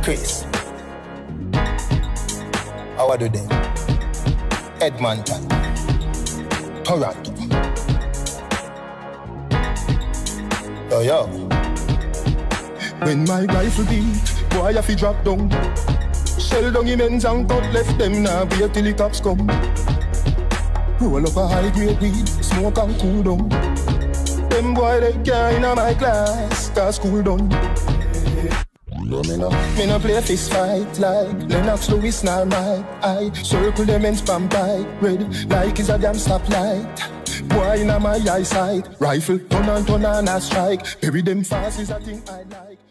Chris. How do they? Edmonton, Toronto. Yo. When my rifle beat, boy I fi drop down. Shell down him ends and cut left them now. Wait till the cops come. Roll up a high grade weed, smoke and cool down. Them boy they can't in my class, cause school done. No, me no play fist fight like Lennox Lewis nor Mike. I circle them and spam by red like is a damn stoplight. Boy in my eyesight, rifle turn and a strike. Bury them fast is a thing I like.